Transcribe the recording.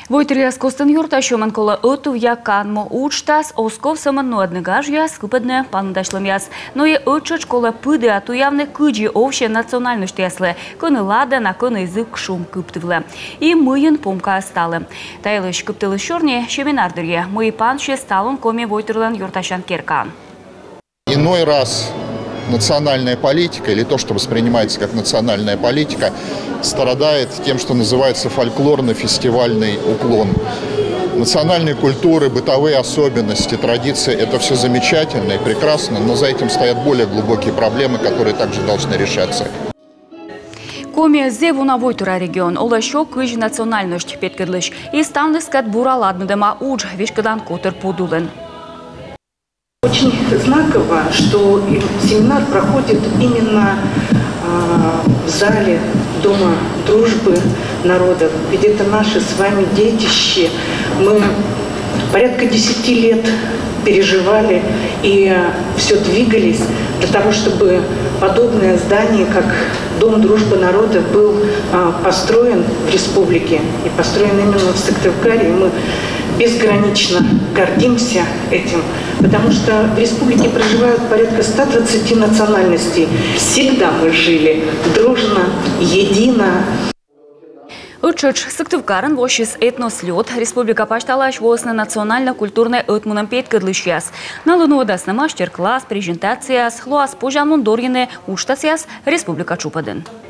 Войтеряс костын юрта шуман кола оту яканмо учтас осков саман однегаж яс купедне пандашлым яс. Но и отчет школа пыды ату явны кыджи овще национальность яслы. Коны лада на коны язык шум кыптывлы. И мыйын помка сталы. Тайлыш кыптылы шорне шеминардырье. Мы панше сталун коме войтерлан юрташан керкан. Иной раз национальная политика, или то, что воспринимается как национальная политика, страдает тем, что называется фольклорно-фестивальный уклон. Национальные культуры, бытовые особенности, традиции – это все замечательно и прекрасно, но за этим стоят более глубокие проблемы, которые также должны решаться. Коме зеву на Войтура регион, ола шо кыж национальность петкедлыш. И ставныскат бураладмыдема уж вишкадан котер подулен. Очень знаково, что семинар проходит именно в зале Дома дружбы народов, ведь это наши с вами детище. Мы порядка 10 лет переживали и все двигались для того, чтобы подобное здание, как Дом дружбы народов, был построен в республике и построен именно в Сыктывкаре. Мы безгранично гордимся этим, потому что в республике проживают порядка 120 национальностей. Всегда мы жили дружно, едино. Учуч Сыктывкарын вошис этнослет республика пашталаш восна национально-культурной этмуном петкадлышьяс. На лунуодасна мастер-класс, презентация, слуас пожанун дорьине уштасяс республика чупадын.